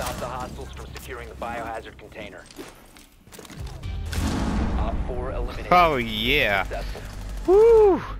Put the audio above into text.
stop the hostiles from securing the biohazard container. Op 4 eliminated. Oh yeah. Successful. Woo!